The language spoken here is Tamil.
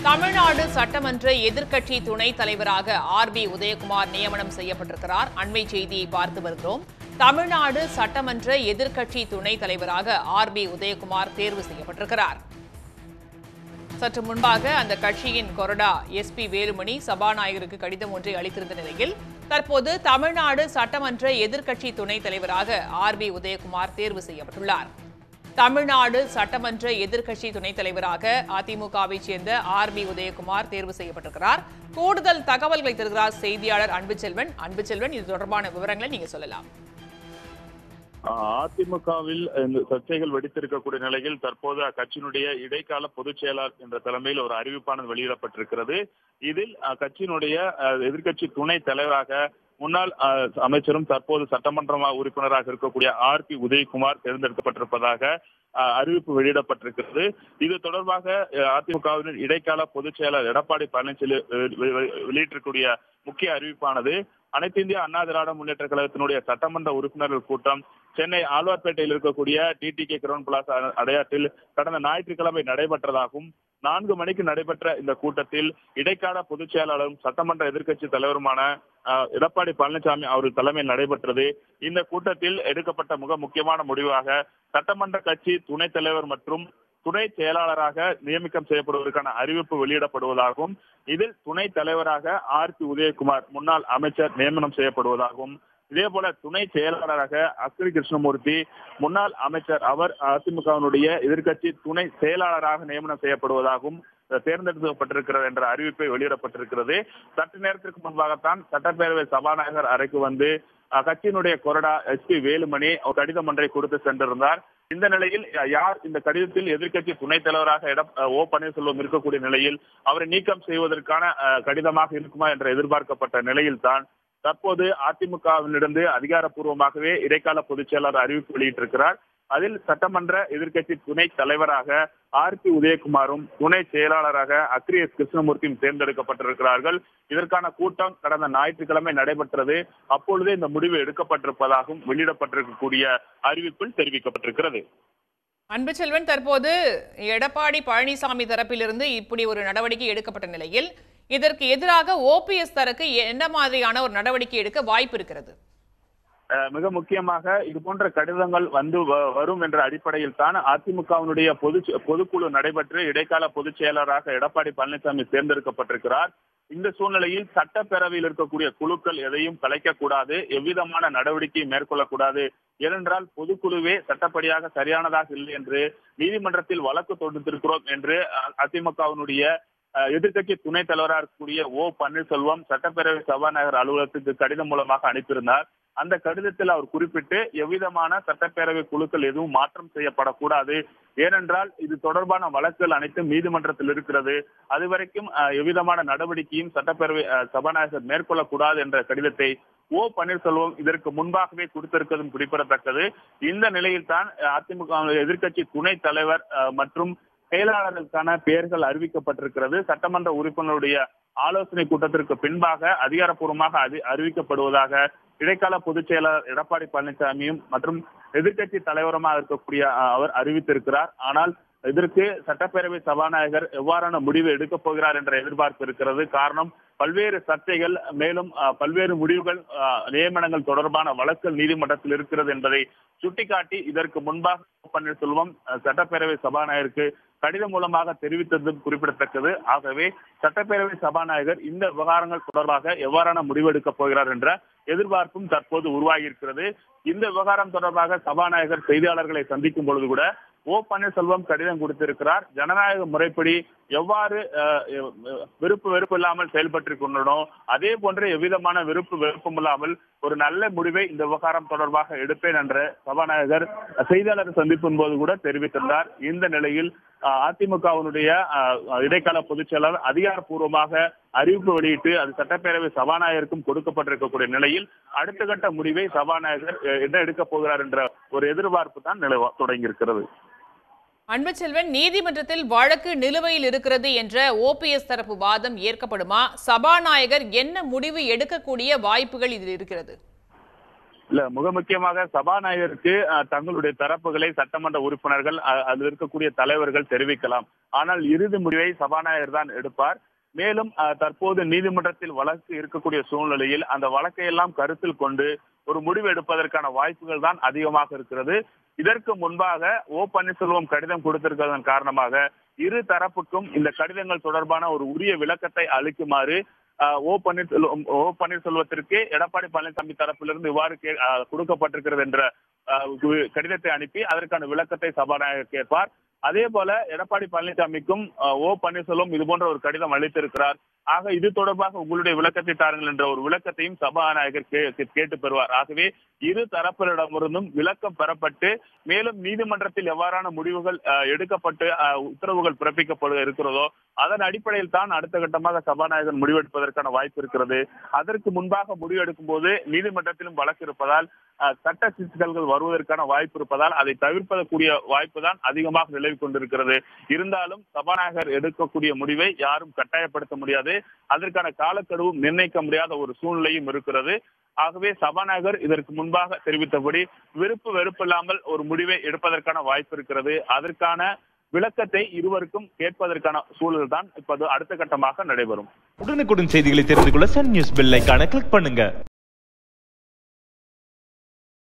தமிழ்நாடு சட்டமன்ற எதிர்க்கட்சி துணைத் தலைவராக உதயகுமார் நியமனம் செய்யப்பட்டிருக்கிறார். அண்மை செய்தியை பார்த்து வருகிறோம். தமிழ்நாடு சட்டமன்ற எதிர்க்கட்சி துணைத் தலைவராக உதயகுமார் தேர்வு செய்யப்பட்டிருக்கிறார். சற்று முன்பாக அந்த கட்சியின் கொறடா SP வேலுமணி சபாநாயகருக்கு கடிதம் ஒன்றை அளித்திருந்த நிலையில் தற்போது தமிழ்நாடு சட்டமன்ற எதிர்க்கட்சி துணைத் தலைவராக உதயகுமார் தேர்வு செய்யப்பட்டுள்ளார். தமிழ்நாடு சட்டமன்ற எதிர்க்கட்சி துணைத் தலைவராக அதிமுகவை சேர்ந்த உதயகுமார் தேர்வு செய்யப்பட்டிருக்கிறார். கூடுதல் தகவல்களை தருகிறார் செய்தியாளர் அன்புச்செல்வன். இது தொடர்பான விவரங்களை நீங்க சொல்லலாம். அதிமுகவில் சர்ச்சைகள் வெடித்திருக்கக்கூடிய நிலையில் தற்போது அக்கட்சியினுடைய இடைக்கால பொதுச் செயலாளர் என்ற தலைமையில் ஒரு அறிவிப்பானது வெளியிடப்பட்டிருக்கிறது. இதில் அக்கட்சியினுடைய எதிர்க்கட்சி துணைத் தலைவராக முன்னாள் அமைச்சரும் தற்போது சட்டமன்ற உறுப்பினராக இருக்கக்கூடிய உதயகுமார் தேர்ந்தெடுக்கப்பட்டிருப்பதாக அறிவிப்பு வெளியிடப்பட்டிருக்கிறது. இது தொடர்பாக அதிமுகவின் இடைக்கால பொதுச் செயலாளர் எடப்பாடி பழனிசாமி வெளியிட்டிருக்கூடிய முக்கிய அறிவிப்பானது அனைத்து இந்திய அண்ணா திராவிட முன்னேற்ற கழகத்தினுடைய சட்டமன்ற உறுப்பினர்கள் கூட்டம் சென்னை ஆழ்வார்பேட்டையில் இருக்கக்கூடிய TTK கிரவுண்ட் பிளாசா அடையாற்றில் கடந்த ஞாயிற்றுக்கிழமை நடைபெற்றதாகவும் 4 மணிக்கு நடைபெற்ற இந்த கூட்டத்தில் இடைக்கால பொதுச் செயலாளரும் சட்டமன்ற எதிர்க்கட்சி தலைவருமான எடப்பாடி பழனிசாமி அவர்கள் தலைமையில் நடைபெற்றது. இந்த கூட்டத்தில் எடுக்கப்பட்ட மிக முக்கியமான முடிவாக சட்டமன்ற கட்சி துணைத் தலைவர் மற்றும் துணை செயலாளராக நியமிக்கம் செய்யப்படுவதற்கான அறிவிப்பு வெளியிடப்படுவதாகவும் இதில் துணைத் தலைவராக உதயகுமார் முன்னாள் அமைச்சர் நியமனம் செய்யப்படுவதாகவும் இதே போல துணை செயலாளராக அக்ரி கிருஷ்ணமூர்த்தி முன்னாள் அமைச்சர் அவர் அதிமுகவினுடைய எதிர்க்கட்சி துணை செயலாளராக நியமனம் செய்யப்படுவதாகவும் தேர்ந்தெடுக்கப்பட்டிருக்கிறது என்ற அறிவிப்பை வெளியிடப்பட்டிருக்கிறது. சற்று நேரத்திற்கு முன்பாகத்தான் சட்டப்பேரவை சபாநாயகர் அறைக்கு வந்து கட்சியினுடைய கொறடா SP வேலுமணி கடிதம் ஒன்றை கொடுத்து சென்றிருந்தார். இந்த நிலையில் யார் இந்த கடிதத்தில் எதிர்க்கட்சி துணைத் தலைவராக பன்னீர்செல்வம் இருக்கக்கூடிய நிலையில் அவரை நீக்கம் செய்வதற்கான கடிதமாக இருக்குமா என்று எதிர்பார்க்கப்பட்ட நிலையில் தான் தற்போது அதிமுகவிலிருந்து அதிகாரப்பூர்வமாகவே இடைக்கால பொதுச் செயலாளர் அறிவிப்பு வெளியிட்டிருக்கிறார். அதில் சட்டமன்ற எதிர்க்கட்சி துணைத் தலைவராக உதயகுமாரும் துணை செயலாளராக அக்ரி கிருஷ்ணமூர்த்தியும் தேர்ந்தெடுக்கப்பட்டிருக்கிறார்கள். இதற்கான கூட்டம் கடந்த ஞாயிற்றுக்கிழமை நடைபெற்றது. அப்பொழுதே இந்த முடிவு எடுக்கப்பட்டிருப்பதாகவும் வெளியிடப்பட்டிருக்கக்கூடிய அறிவிப்பில் தெரிவிக்கப்பட்டிருக்கிறது. அன்புச்செல்வன், தற்போது எடப்பாடி பழனிசாமி தரப்பிலிருந்து இப்படி ஒரு நடவடிக்கை எடுக்கப்பட்ட நிலையில் இதற்கு எதிராக OPS தரப்பு என்ன மாதிரியான ஒரு நடவடிக்கை எடுக்க வாய்ப்பு இருக்கிறது? மிக முக்கியமாக இது போன்ற கடிதங்கள் வரும் என்ற அடிப்படையில் தான் அதிமுகவினுடைய பொதுக்குழு நடைபெற்று இடைக்கால பொதுச் செயலாளராக எடப்பாடி பழனிசாமி தேர்ந்தெடுக்கப்பட்டிருக்கிறார். இந்த சூழ்நிலையில் சட்டப்பேரவையில் இருக்கக்கூடிய குழுக்கள் எதையும் கலைக்கக்கூடாது, எவ்விதமான நடவடிக்கையும் மேற்கொள்ளக்கூடாது. ஏனென்றால் பொதுக்குழுவே சட்டப்படியாக சரியானதாக இல்லை என்று நீதிமன்றத்தில் வழக்கு தொடுத்திருக்கிறோம் என்று அதிமுகவினுடைய எதிர்க்கட்சி துணைத் தலைவராக இருக்கக்கூடிய பன்னீர்செல்வம் சட்டப்பேரவை சபாநாயகர் அலுவலகத்துக்கு கடிதம் மூலமாக அனுப்பியிருந்தார். அந்த கடிதத்தில் அவர் குறிப்பிட்டு எவ்விதமான சட்டப்பேரவை குழுக்கள் எதுவும் மாற்றம் செய்யப்படக்கூடாது, ஏனென்றால் இது தொடர்பான வழக்குகள் அனைத்தும் நீதிமன்றத்தில் இருக்கிறது, அதுவரைக்கும் எவ்விதமான நடவடிக்கையும் சட்டப்பேரவை சபாநாயகர் மேற்கொள்ளக்கூடாது என்ற கடிதத்தை பன்னீர்செல்வம் இதற்கு முன்பாகவே கொடுத்திருப்பதும் குறிப்பிடத்தக்கது. இந்த நிலையில் தான் அதிமுக எதிர்க்கட்சி துணைத் தலைவர் மற்றும் செயலாளர்களுக்கான பெயர்கள் அறிவிக்கப்பட்டிருக்கிறது. சட்டமன்ற உறுப்பினருடைய ஆலோசனை கூட்டத்திற்கு பின்பாக அதிகாரப்பூர்வமாக அறிவிக்கப்படுவதாக இடைக்கால பொதுச் செயலாளர் எடப்பாடி பழனிசாமியும் மற்றும் எதிர்க்கட்சி தலைவருமாக இருக்கக்கூடிய அவர் அறிவித்திருக்கிறார். ஆனால் இதற்கு சட்டப்பேரவை சபாநாயகர் எவ்வாறான முடிவு எடுக்கப் போகிறார் என்ற எதிர்பார்ப்பு இருக்கிறது. காரணம், பல்வேறு சர்ச்சைகள் மேலும் பல்வேறு முடிவுகள் நியமனங்கள் தொடர்பான வழக்குகள் நீதிமன்றத்தில் இருக்கிறது என்பதை சுட்டிக்காட்டி இதற்கு முன்பாக பன்னீர்செல்வம் சட்டப்பேரவை சபாநாயகருக்கு கடிதம் மூலமாக தெரிவித்ததும் குறிப்பிடத்தக்கது. ஆகவே சட்டப்பேரவை சபாநாயகர் இந்த விவகாரங்கள் தொடர்பாக எவ்வாறான முடிவெடுக்கப் போகிறார் என்ற எதிர்பார்ப்பும் தற்போது உருவாகி இருக்கிறது. இந்த விவகாரம் தொடர்பாக சபாநாயகர் செய்தியாளர்களை சந்திக்கும் பொழுது கூட பன்னீர்செல்வம் கடிதம் கொடுத்திருக்கிறார். ஜனநாயக முறைப்படி எவ்வாறு வெறுப்பு இல்லாமல் செயல்பட்டு கொண்டனோ அதே போன்ற எவ்விதமான வெறுப்பும் இல்லாமல் ஒரு நல்ல முடிவை இந்த விவகாரம் தொடர்பாக எடுப்பேன் என்ற சபாநாயகர் செய்தியாளர் சந்திப்பின் போது கூட தெரிவித்திருந்தார். இந்த நிலையில் அதிமுகவினுடைய இடைக்கால பொதுச் செயலாளர் அதிகாரப்பூர்வமாக அறிவிப்பு வெளியிட்டு அது சட்டப்பேரவை சபாநாயகருக்கும் கொடுக்கப்பட்டிருக்கக்கூடிய நிலையில் அடுத்த கட்ட முடிவை சபாநாயகர் என்ன எடுக்கப் போகிறார் என்ற ஒரு எதிர்பார்ப்பு தான் தொடங்கியிருக்கிறது. அன்புச்செல்வன், நீதிமன்றத்தில் வழக்கு நிலுவையில் இருக்கிறது என்ற OPS தரப்பு வாதம் ஏற்கப்படுமா? சபாநாயகர் என்ன முடிவு எடுக்கக்கூடிய வாய்ப்புகள் இதில் இருக்கிறது? இல்ல, மிக முக்கியமாக சபாநாயகருக்கு தங்களுடைய தரப்புகளை சட்டமன்ற உறுப்பினர்கள் அதில் இருக்கக்கூடிய தலைவர்கள் தெரிவிக்கலாம். ஆனால் இறுதி முடிவை சபாநாயகர் தான் எடுப்பார். மேலும் தற்போது நீதிமன்றத்தில் வழக்கு இருக்கக்கூடிய சூழ்நிலையில் அந்த வழக்கை எல்லாம் கருத்தில் கொண்டு ஒரு முடிவு எடுப்பதற்கான வாய்ப்புகள் தான் அதிகமாக இருக்கிறது. இதற்கு முன்பாக ஓ பன்னீர்செல்வம் கடிதம் கொடுத்திருக்கிறதன் காரணமாக இரு தரப்புக்கும் இந்த கடிதங்கள் தொடர்பான ஒரு உரிய விளக்கத்தை அளிக்குமாறு ஓ பன்னீர்செல்வத்திற்கு எடப்பாடி பழனிசாமி தரப்பிலிருந்து இவ்வாறு கொடுக்கப்பட்டிருக்கிறது என்ற கடிதத்தை அனுப்பி அதற்கான விளக்கத்தை சபாநாயகர் கேட்பார். அதே போல எடப்பாடி பழனிசாமிக்கும் ஓ பன்னீர்செல்வம் இது போன்ற ஒரு கடிதம் அளித்திருக்கிறார். ஆக இது தொடர்பாக உங்களுடைய விளக்கத்தை தாருங்கள் என்ற ஒரு விளக்கத்தையும் சபாநாயகர் கேட்டு பெறுவார். ஆகவே இரு தரப்பினரிடமிருந்தும் விளக்கம் பெறப்பட்டு மேலும் நீதிமன்றத்தில் எவ்வாறான முடிவுகள் எடுக்கப்பட்டு உத்தரவுகள் பிறப்பிக்கப்பட இருக்கிறதோ அதன் அடிப்படையில் தான் அடுத்த கட்டமாக சபாநாயகர் முடிவெடுப்பதற்கான வாய்ப்பு இருக்கிறது. அதற்கு முன்பாக முடிவெடுக்கும் போது நீதிமன்றத்திலும் வழக்கு இருப்பதால் சட்ட சிக்கல்கள் வருவதற்கான வாய்ப்பு இருப்பதால் அதை தவிர்ப்பதற்குரிய வாய்ப்பு தான் அதிகமாக நிலவி கொண்டிருக்கிறது. இருந்தாலும் சபாநாயகர் எடுக்கக்கூடிய முடிவை யாரும் கட்டாயப்படுத்த முடியாது. அதற்கான காலக்கெடுவும் நிர்ணயிக்க முடியாத ஒரு சூழ்நிலையும் இருக்கிறது. ஆகவே சபாநாயகர் இதற்கு முன்பாக தெரிவித்தபடி வெறுப்பில்லாமல் ஒரு முடிவை எடுப்பதற்கான வாய்ப்பு இருக்கிறது. அதற்கான விளக்கத்தை இருவருக்கும் கேட்பதற்கான சூழல் தான் இப்போது அடுத்த கட்டமாக நடைபெறும். உடனுக்குடன் செய்திகளை தெரிந்து கொள்ள சன் நியூஸ் பெல் ஐகானை கிளிக் பண்ணுங்க.